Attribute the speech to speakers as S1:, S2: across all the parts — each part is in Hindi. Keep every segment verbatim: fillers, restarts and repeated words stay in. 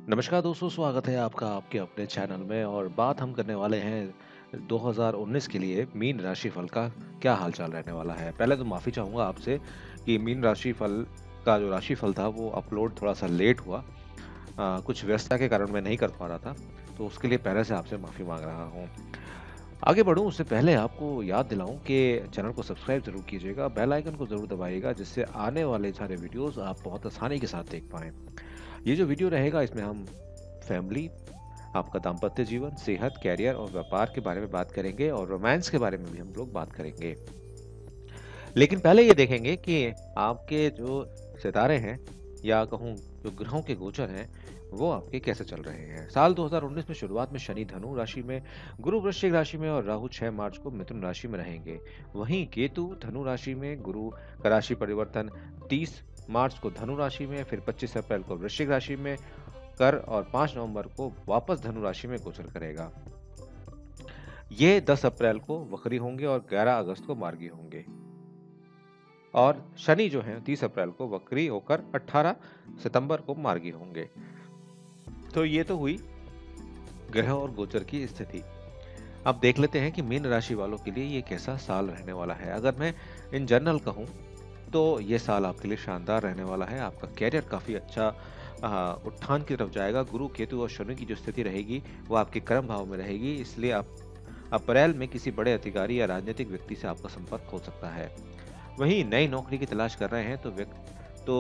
S1: नमस्कार दोस्तों, स्वागत है आपका आपके अपने चैनल में और बात हम करने वाले हैं दो हज़ार उन्नीस के लिए मीन राशिफल का क्या हालचाल रहने वाला है। पहले तो माफ़ी चाहूँगा आपसे कि मीन राशिफल का जो राशिफल था वो अपलोड थोड़ा-सा लेट हुआ। अ, कुछ व्यस्तता के कारण मैं नहीं कर पा रहा था, तो उसके लिए पहले से आपसे माफ़ी माँग रहा हूँ। आगे बढ़ूँ उससे पहले आपको याद दिलाऊँ कि चैनल को सब्सक्राइब ज़रूर कीजिएगा, बेल आइकन को ज़रूर दबाइएगा जिससे आने वाले सारे वीडियोज़ आप बहुत आसानी के साथ देख पाएँ। ये जो वीडियो रहेगा इसमें हम फैमिली, आपका दाम्पत्य जीवन, सेहत, करियर और व्यापार के बारे में बात करेंगे और रोमांस के बारे में भी हम लोग बात करेंगे। लेकिन पहले ये देखेंगे कि आपके जो सितारे हैं या कहूँ जो ग्रहों के गोचर हैं, वो आपके कैसे चल रहे हैं। साल दो हज़ार उन्नीस में शुरुआत में शनि धनु राशि में, गुरु वृश्चिक राशि में और राहु छह मार्च को मिथुन राशि में रहेंगे। वहीं केतु धनु राशि में, गुरु का राशि परिवर्तन तीस मार्च को धनु राशि में, फिर पच्चीस अप्रैल को वृश्चिक राशि में कर और पाँच नवंबर को वापस धनु राशि में गोचर करेगा। ये दस अप्रैल को वक्री होंगे और ग्यारह अगस्त को मार्गी होंगे। और शनि जो है तीस अप्रैल को वक्री होकर अठारह सितंबर को मार्गी होंगे। तो ये तो हुई ग्रह और गोचर की स्थिति। अब देख लेते हैं कि मीन राशि वालों के लिए ये कैसा साल रहने वाला है। अगर मैं इन जनरल कहूँ तो ये साल आपके लिए शानदार रहने वाला है। आपका करियर काफ़ी अच्छा अ, उत्थान की तरफ जाएगा। गुरु, केतु और शनि की जो स्थिति रहेगी वो आपके कर्म भाव में रहेगी। इसलिए आप अप्रैल में किसी बड़े अधिकारी या राजनीतिक व्यक्ति से आपका संपर्क हो सकता है। वहीं नई नौकरी की तलाश कर रहे हैं तो व्यक्ति तो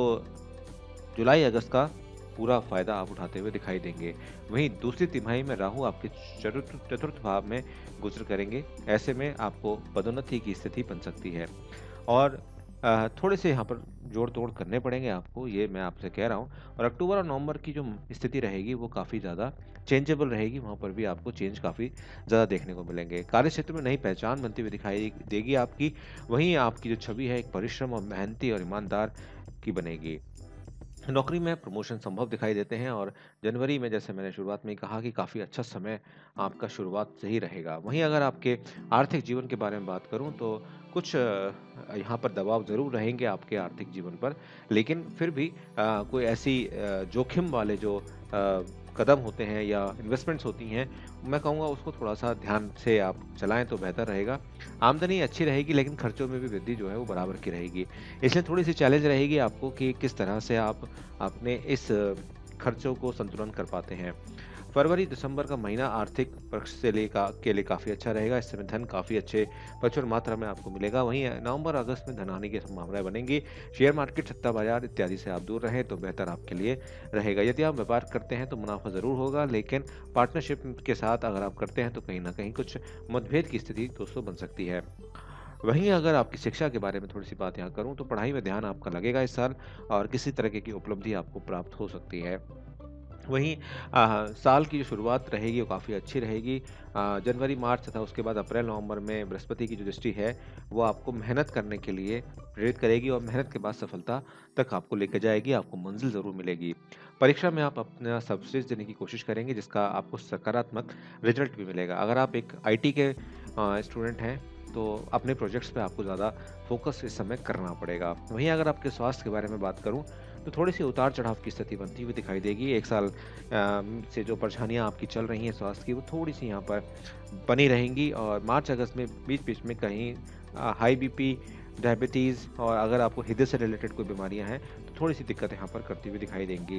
S1: जुलाई अगस्त का पूरा फायदा आप उठाते हुए दिखाई देंगे। वहीं दूसरी तिमाही में राहु आपके चतुर्थ चतुर्थ भाव में गोचर करेंगे। ऐसे में आपको पदोन्नति की स्थिति बन सकती है और अ, थोड़े से यहाँ पर जोड़-तोड़ करने पड़ेंगे आपको, ये मैं आपसे कह रहा हूँ। और अक्टूबर और नवंबर की जो स्थिति रहेगी वो काफ़ी ज़्यादा चेंजेबल रहेगी, वहाँ पर भी आपको चेंज काफ़ी ज़्यादा देखने को मिलेंगे। कार्य क्षेत्र में नई पहचान बनती हुई दिखाई देगी आपकी। वहीं आपकी जो छवि है एक परिश्रम और मेहनती और ईमानदार की बनेगी। नौकरी में प्रमोशन संभव दिखाई देते हैं और जनवरी में जैसे मैंने शुरुआत में ही कहा कि काफ़ी अच्छा समय आपका शुरुआत से ही रहेगा। वहीं अगर आपके आर्थिक जीवन के बारे में बात करूँ तो कुछ अ, यहाँ पर दबाव ज़रूर रहेंगे आपके आर्थिक जीवन पर, लेकिन फिर भी अ, कोई ऐसी अ, जोखिम वाले जो अ, कदम होते हैं या इन्वेस्टमेंट्स होती हैं, मैं कहूँगा उसको थोड़ा-सा ध्यान से आप चलाएँ तो बेहतर रहेगा। आमदनी अच्छी रहेगी लेकिन खर्चों में भी वृद्धि जो है वो बराबर की रहेगी। इसलिए थोड़ी-सी चैलेंज रहेगी आपको कि किस तरह से आप अपने इस खर्चों को संतुलन कर पाते हैं। फरवरी-दिसंबर का महीना आर्थिक पक्ष से लिए का के लिए काफ़ी अच्छा रहेगा। इस समय धन काफ़ी अच्छे प्रचुर मात्रा में आपको मिलेगा। वहीं नवंबर-अगस्त में धन-हानि की संभावनाएँ बनेंगी। शेयर मार्केट, सट्टा बाज़ार इत्यादि से आप दूर रहें तो बेहतर आपके लिए रहेगा। यदि आप व्यापार करते हैं तो मुनाफ़ा ज़रूर होगा, लेकिन पार्टनरशिप के साथ अगर आप करते हैं तो कहीं न कहीं कुछ मतभेद की स्थिति दोस्तों बन सकती है। वहीं अगर आपकी शिक्षा के बारे में थोड़ी-सी बात यहाँ करूँ तो पढ़ाई में ध्यान आपका लगेगा इस साल और किसी तरीके की उपलब्धि आपको प्राप्त हो सकती है। वहीं अ, साल की जो शुरुआत रहेगी वो काफ़ी अच्छी रहेगी। अ, जनवरी, मार्च तथा उसके बाद अप्रैल-नवंबर में बृहस्पति की जो दृष्टि है, वो आपको मेहनत करने के लिए प्रेरित करेगी और मेहनत के बाद सफलता तक आपको लेके जाएगी, आपको मंज़िल ज़रूर मिलेगी। परीक्षा में आप अपना सर्वश्रेष्ठ देने की कोशिश करेंगे जिसका आपको सकारात्मक रिज़ल्ट भी मिलेगा। अगर आप एक आईटी के अ, स्टूडेंट हैं तो अपने प्रोजेक्ट्स पे आपको ज़्यादा फ़ोकस इस समय करना पड़ेगा। वहीं अगर आपके स्वास्थ्य के बारे में बात करूँ तो थोड़ी-सी उतार-चढ़ाव की स्थिति बनती हुई दिखाई देगी। एक साल अ, से जो परेशानियाँ आपकी चल रही हैं स्वास्थ्य की, वो थोड़ी-सी यहाँ पर बनी रहेंगी और मार्च-अगस्त में बीच-बीच में कहीं अ, हाई बीपी, डायबिटीज़ और अगर आपको हृदय से रिलेटेड कोई बीमारियाँ हैं, तो थोड़ी-सी दिक्कत यहाँ पर करती हुई दिखाई देंगी।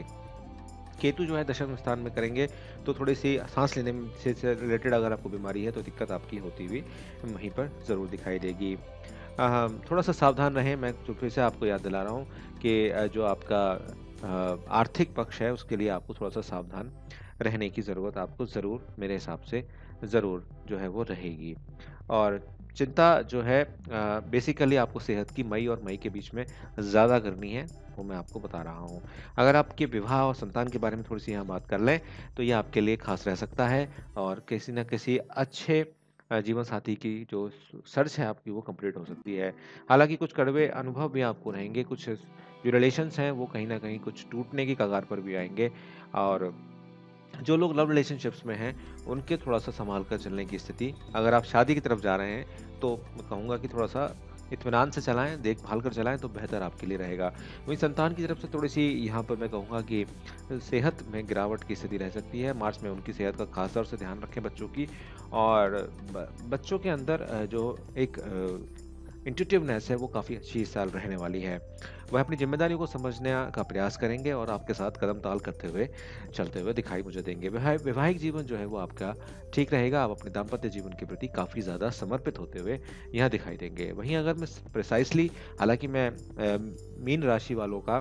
S1: केतु जो है दशम स्थान में करेंगे, तो थोड़ी-सी साँस लेने में से से रिलेटेड अगर आपको बीमारी है, तो दिक्कत आपकी होती हुई वहीं पर ज़रूर दिखाई देगी। अ, थोड़ा-सा सावधान रहें, मैं तो फिर से आपको याद दिला रहा हूँ कि अ, जो आपका अ, आर्थिक पक्ष है, उसके लिए आपको थोड़ा-सा सावधान रहने की ज़रूरत आपको ज़रूर मेरे हिसाब से ज़रूर जो है वो रहेगी। और चिंता जो है अ, बेसिकली आपको सेहत की मई और मई के बीच में ज़्यादा करनी है, वो मैं आपको बता रहा हूँ। अगर आपके विवाह और संतान के बारे में थोड़ी-सी यहाँ बात कर लें, तो ये आपके लिए ख़ास रह सकता है और किसी न किसी अच्छे अ, जीवन साथी की जो स सर्च है आपकी वो कंप्लीट हो सकती है। हालाँकि कुछ कड़वे अनुभव भी आपको रहेंगे, कुछ जो रिलेशंस हैं वो कहीं न कहीं कुछ टूटने की कगार पर भी आएँगे और जो लोग लव रिलेशनशिप्स में हैं, उनके थोड़ा-सा सँभाल कर चलने की स्थिति। अगर आप शादी की तरफ जा रहे हैं, तो मैं कहूँगा कि थोड़ा-सा इत्मीनान से चलाएँ, देखभाल कर चलाएँ तो बेहतर आपके लिए रहेगा। वहीं संतान की तरफ से थोड़ी-सी यहाँ पर मैं कहूँगा कि सेहत में गिरावट की स्थिति रह सकती है। मार्च में उनकी सेहत का ख़ास तौर से ध्यान रखें बच्चों की और ब बच्चों के अंदर अ, जो एक अ, इंट्यूटिवनेस है वो काफ़ी अच्छी इस साल रहने वाली है। वह अपनी ज़िम्मेदारियों को समझने का प्रयास करेंगे और आपके साथ कदम-ताल करते हुए, चलते हुए दिखाई मुझे देंगे। वह वैवाहिक जीवन जो है वो आपका ठीक रहेगा। आप अपने दाम्पत्य जीवन के प्रति काफ़ी ज़्यादा समर्पित होते हुए यहाँ दिखाई देंगे। वहीं अगर मैं स प्रिसाइज़ली हालाँकि मैं अ, मीन राशि वालों का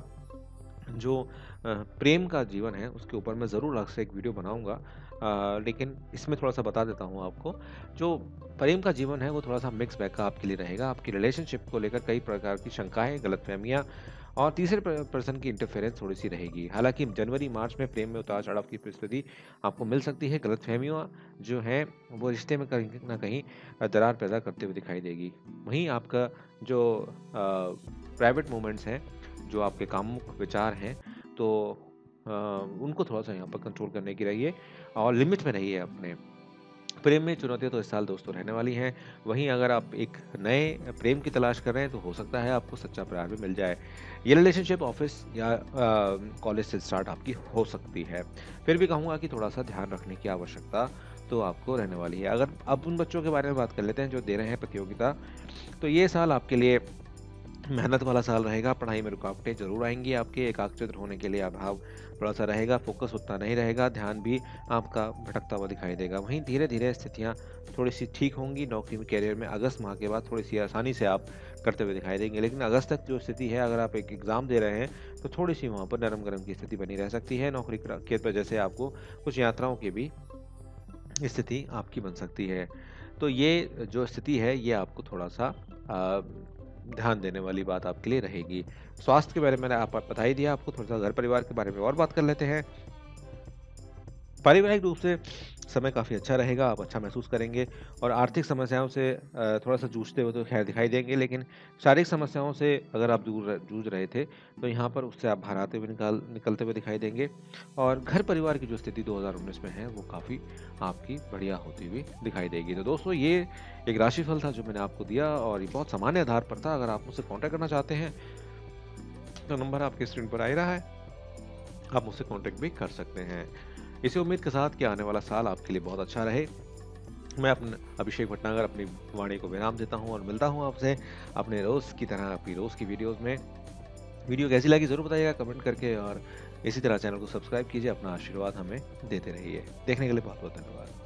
S1: जो अ, प्रेम का जीवन है उसके ऊपर मैं ज़रूर आपसे एक वीडियो बनाऊँगा। अ, लेकिन इसमें थोड़ा-सा बता देता हूँ आपको, जो प्रेम का जीवन है वो थोड़ा-सा मिक्स बैग का आपके लिए रहेगा। आपकी रिलेशनशिप को लेकर कई प्रकार की शंकाएँ, गलतफ़हमियाँ और तीसरे प पर्सन की इंटरफेरेंस थोड़ी-सी रहेगी। हालाँकि जनवरी-मार्च में प्रेम में उतार-चढ़ाव की परिस्थिति आपको मिल सकती है। गलतफ़हमियाँ जो हैं वो रिश्ते में कहीं न कहीं अ, दरार पैदा करते हुए दिखाई देगी। वहीं आपका जो अ, प्राइवेट मोमेंट्स हैं, जो आपके कामुक विचार हैं, तो अ, उनको थोड़ा-सा यहाँ पर कंट्रोल करने की रहिए और लिमिट में रहिए अपने। प्रेम में चुनौतियाँ तो इस साल दोस्तों रहने वाली हैं। वहीं अगर आप एक नए प्रेम की तलाश कर रहे हैं तो हो सकता है आपको सच्चा प्यार भी मिल जाए। ये रिलेशनशिप ऑफ़िस या अ, कॉलेज से स्टार्ट आपकी हो सकती है। फिर भी कहूँगा कि थोड़ा-सा ध्यान रखने की आवश्यकता तो आपको रहने वाली है। अगर अब उन बच्चों के बारे में बात कर लेते हैं जो दे रहे हैं प्रतियोगिता, तो ये साल आपके लिए मेहनत वाला साल रहेगा, पढ़ाई में रुकावटें ज़रूर आएँगी आपके, एकाग्रचित्त होने के लिए अभाव थोड़ा-सा रहेगा, फ़ोकस उतना नहीं रहेगा, ध्यान भी आपका भटकता हुआ दिखाई देगा। वहीं धीरे-धीरे स्थितियाँ थोड़ी-सी ठीक होंगी, नौकरी में करियर में अगस्त माह के बाद थोड़ी-सी आसानी से आप करते हुए दिखाई देंगे। लेकिन अगस्त तक जो स्थिति है, अगर आप एक एग्ज़ाम दे रहे हैं, तो थोड़ी-सी वहाँ पर नरम-गरम की स्थिति बनी रह सकती है। नौकरी क्र के वजह से आपको कुछ यात्राओं की भी स्थिति आपकी बन सकती है। तो ये जो स्थिति है ये आपको थोड़ा-सा अ, ध्यान देने वाली बात आपके लिए रहेगी। स्वास्थ्य के बारे में मैंने आप बता ही दिया आपको, थोड़ा-सा घर-परिवार के बारे में और बात कर लेते हैं। पारिवारिक रूप से समय काफ़ी अच्छा रहेगा, आप अच्छा महसूस करेंगे और आर्थिक समस्याओं से अ, थोड़ा-सा जूझते हुए तो ख़ैर दिखाई देंगे, लेकिन शारीरिक समस्याओं से अगर आप दूर र जूझ रहे थे, तो यहाँ पर उससे आप बाहर आते हुए निकाल निकलते हुए दिखाई देंगे और घर-परिवार की जो स्थिति दो हज़ार उन्नीस में है, वो काफ़ी आपकी बढ़िया होती हुई दिखाई देगी। तो दोस्तों, ये एक राशिफल था जो मैंने आपको दिया और ये बहुत सामान्य आधार पर था। अगर आप मुझसे कॉन्टैक्ट करना चाहते हैं, तो नंबर आपके स्क्रीन पर आ ही रहा है, आप मुझसे कॉन्टैक्ट भी कर सकते हैं। इसी उम्मीद के साथ कि आने वाला साल आपके लिए बहुत अच्छा रहे। मैं अपना अभिषेक भटनागर अपनी वाणी को विराम देता हूँ और मिलता हूँ आपसे अपने रोज़ की तरह अपनी रोज़ की वीडियोज़ में। वीडियो कैसी लगी ज़रूर बताइएगा कमेंट करके और इसी तरह चैनल को सब्सक्राइब कीजिए, अपना आशीर्वाद हमें देते रहिए। देखने के लिए बहुत-बहुत धन्यवाद।